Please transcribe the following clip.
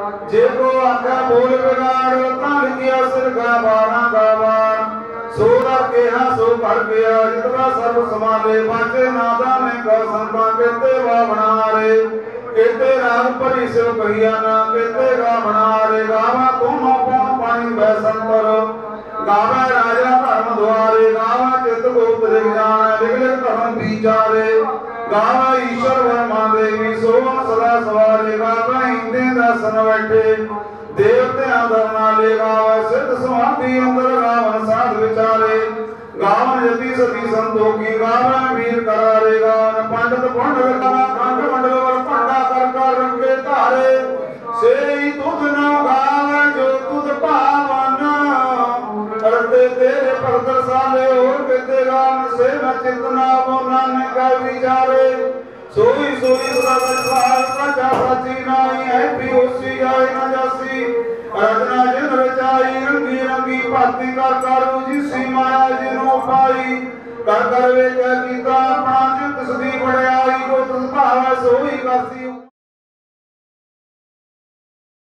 जे को आख्या बोल बिगाड़ ताल किया सिर का बारा गावा सोदा केहा सो कर गया जितना सब समाले बाचे नादा ने का संता कहते वा बना रे कहते राम परी से कहिया ना कहते गा बना रे गावा तुम अपन पानी बैसंतर गावा राजा धर्म द्वारे गावा चित को उतरे जान लिख धर्म विचारे गावा ईश्वर वर्मा देवी सोम सदा सवारे गावा इंदे दर्शन बैठे देवते आदरना ले गावा सिद्ध समाधि अंदर गावन साध विचारे गावन यति सती संतोखी गावन वीर करारे गावन पंडित पंडित गावा खंड मंडल वर पंडा कर कर रंगे तारे से तुझ न गावा जो तुझ पावन करते तेरे परदर साले और कहते गावन से न चितना वो नानक का विचारे सोई सोई सदा सचवाल सचा सची नाई है भी उसी जाए न जासी अरदना जिन रचाई रंगी रंगी भाती कर करू जिसी माया जिनो पाई कर कर वे क्या कीता अपना चित सदी बड़ाई जो तुझ भावा सोई करती